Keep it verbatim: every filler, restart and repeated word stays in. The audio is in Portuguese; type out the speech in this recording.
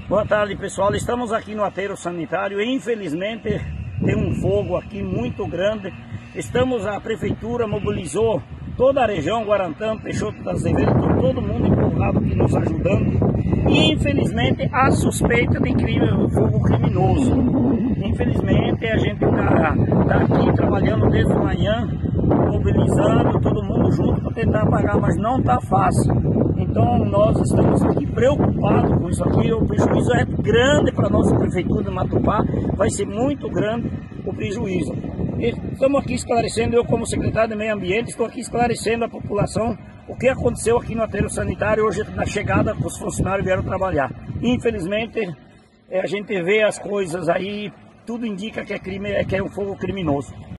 Boa tarde, pessoal. Estamos aqui no aterro sanitário e infelizmente tem um fogo aqui muito grande. Estamos, a prefeitura mobilizou toda a região, Guarantã, Peixoto da Azevedo, todo mundo empolgado aqui nos ajudando. E infelizmente há suspeita de crime, fogo criminoso. Infelizmente a gente está tá aqui trabalhando desde manhã, mobilizando todo mundo junto para tentar apagar, mas não está fácil. Então nós estamos aqui preocupados com isso aqui, o prejuízo é grande para a nossa prefeitura de Matupá, vai ser muito grande o prejuízo. E estamos aqui esclarecendo, eu como secretário de Meio Ambiente, estou aqui esclarecendo a população o que aconteceu aqui no aterro sanitário hoje na chegada que os funcionários vieram trabalhar. Infelizmente a gente vê as coisas aí, tudo indica que é crime, que é um fogo criminoso.